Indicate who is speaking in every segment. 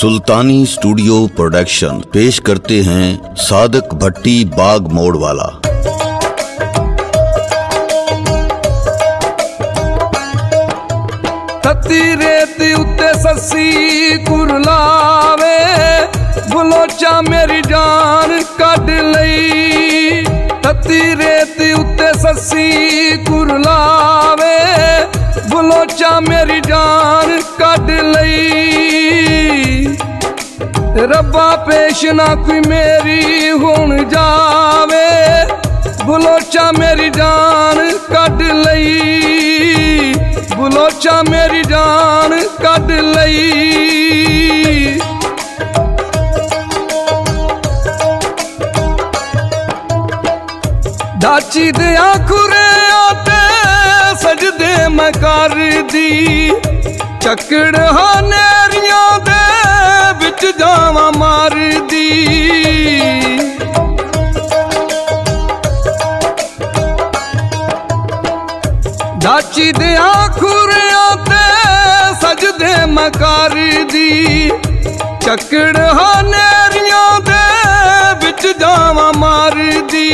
Speaker 1: सुल्तानी studio production पेश करते हैं सादक भट्टी बाग मोड़ वाला।
Speaker 2: तत्ती रेत उत्ते सस्सी कुरलावे बलोचा मेरी जान कढ लई। तत्ती रेत उत्ते सस्सी कुरलावे बलोचा मेरी जान कढ लई। रब्बा पेश ना कोई मेरी हुण जावे बलोचा मेरी जान कढ लई। बलोचा मेरी जान कढ लई। दाची दे आखुरे आते सजदे मैं कर दी। चक्कड़ हानेरियां दे विच जावा मार दी। दाची दे आखुरियां ते सजदे मैं कर दी। चक्कड़ हानेरियां दे विच जावा मार दी।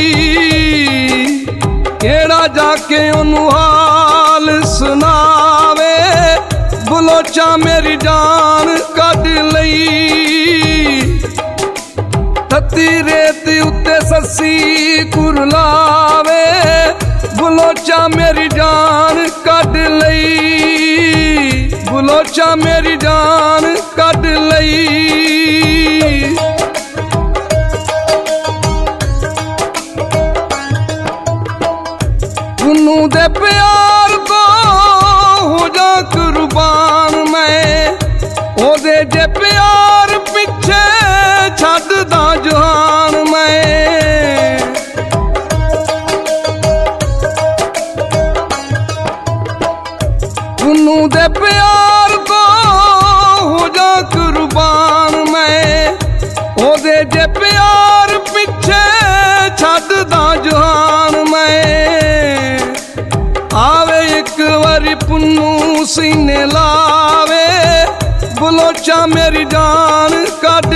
Speaker 2: केड़ा जाके ओनू हाल सुनावे बलोचा मेरी जान कढ लई। तत्ती रेत उत्ते सस्सी कुरलावे बलोचा मेरी जान कढ लई। बलोचा मेरी जान कढ लई। उन्नू दे प्यार तो हो जा कुर्बान मैं। ओदे जे प्यार पिछे छड्डदा जहान मैं। उन्नू दे प्यार तो हो जा कुर्बान मैं। ओदे जे प्यार पिछे छड्डदा जहान मैं। आवे एक बारी पुन्नू सीने लावे बलोचा मेरी जान कढ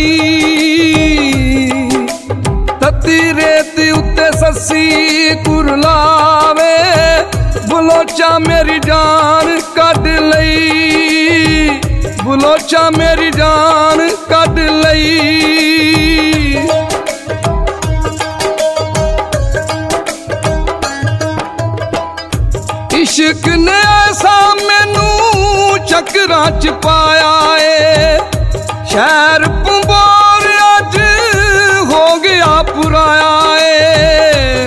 Speaker 2: लई। तत्ती रेत उत्ते सस्सी कुरलावे बलोचा मेरी जान कढ लई। बलोचा मेरी जान कढ लई। इश्क ने ऐसा मैनू चक्करां च पाया है। शहर पंबोर अज हो गया पुराया है।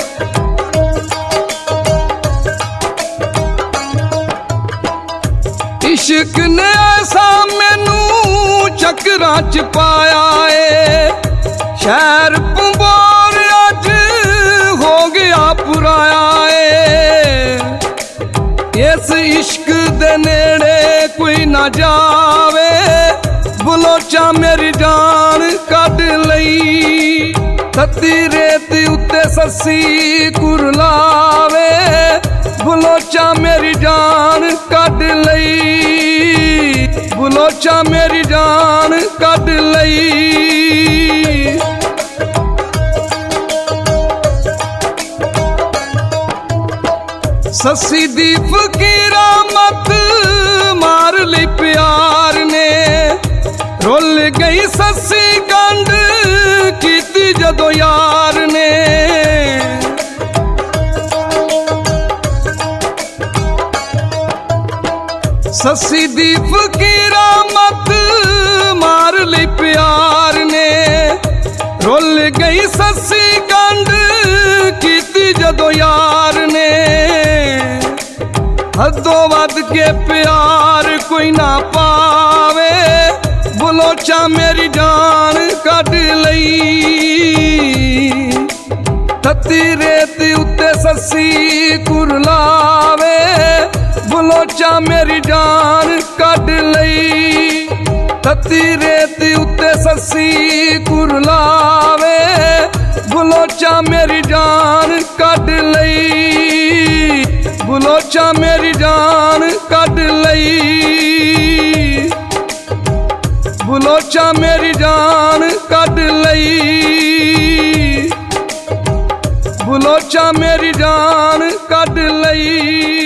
Speaker 2: इश्क ने ऐसा मैनू चक्करां च पाया है। शहर पंबोर अज हो गया पुराया है। इस इश्क दे नेड़े कोई ना जावे बलोचा मेरी जान कढ लई। तत्ती रेत उत्ते सस्सी कुरलावे बलोचा मेरी जान कढ लई। बलोचा मेरी जान कढ लई। सस्सी दी फकीरा मत मार ली प्यार ने। रुल गई सस्सी गंढ कीती जदों यार ने। सस्सी दी फकीरा मत मार ली प्यार ने। रुल गई सस्सी गंढ कीती जदों यार ने। हदों वध के प्यार कोई ना पावे बलोचा मेरी जान कढ लई। तत्ती रेत उत्ते सस्सी कुरलावे बलोचा मेरी जान कढ लई। तत्ती रेत उत्ते सस्सी कुरलावे बलोचा मेरी जान कढ लई। बलोचा मेरी जान कढ लई। बलोचा मेरी जान कट लई, बलोचा मेरी जान कट लई।